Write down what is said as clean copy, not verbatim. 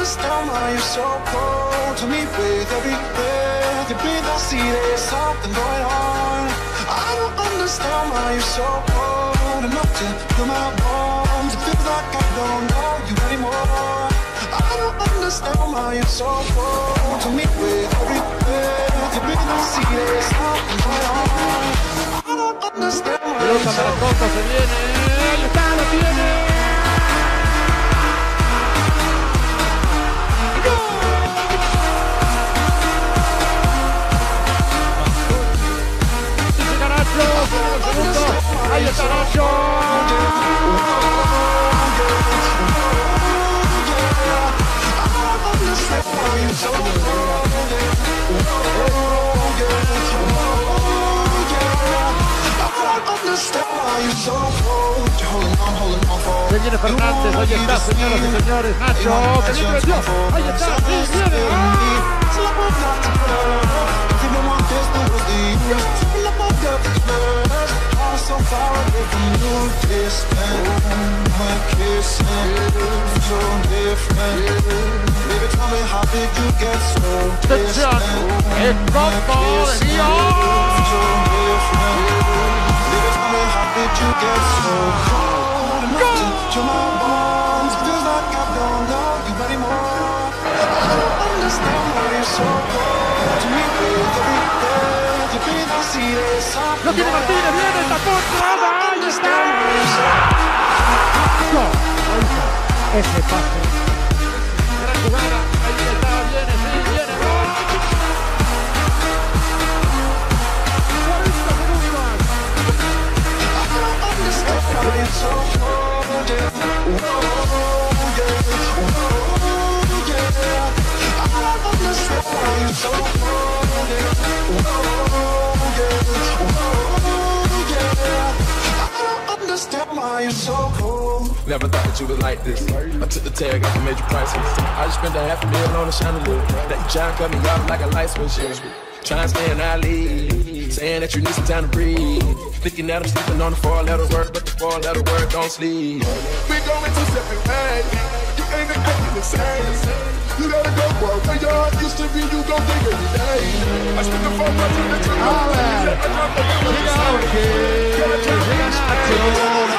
understand why you're so cold to me. With every breath you breathe, I see there's something going on. I don't understand why you're so cold enough to fill my bones. It feels like I don't know you anymore. I don't understand why you're so cold to me. With every breath you breathe, I see there's something going on. I don't understand why you're so cold. Se viene, ahí está, lo tiene. Ahí está Nacho. Se viene Fernández, ahí está, señoras y señores. Nacho, que bien metió. Ahí está, sí, viene. So far away from you, distant. We're kissing, so different. Baby, tell me how did you get so distant? We're kissing, so different. Baby, tell me how did you get so cold enough to touch my bones? Feels like I don't know you anymore. I don't understand why you're so cold to me. With every breath you breathe, I see there's something. Lo tiene Martínez, viene, tapó, traba, ahí está. Ese pase. Gran jugada, ahí está, viene, sí, viene, gol. 40 segundos. Never thought that you was like this. I took the tag off and made you priceless. I just spent $500,000 on a chandelier. Now you trying to cut me off like a light switch. Trying to stay in our league. Saying that you need some time to breathe. Thinking that I'm sleeping on the 4-letter word, but the 4-letter word don't sleep. We going two separate ways. You ain't acting the same. You gotta go, boy. Where your heart used to be, you gon' think every day. I spent the 4 months in the truck.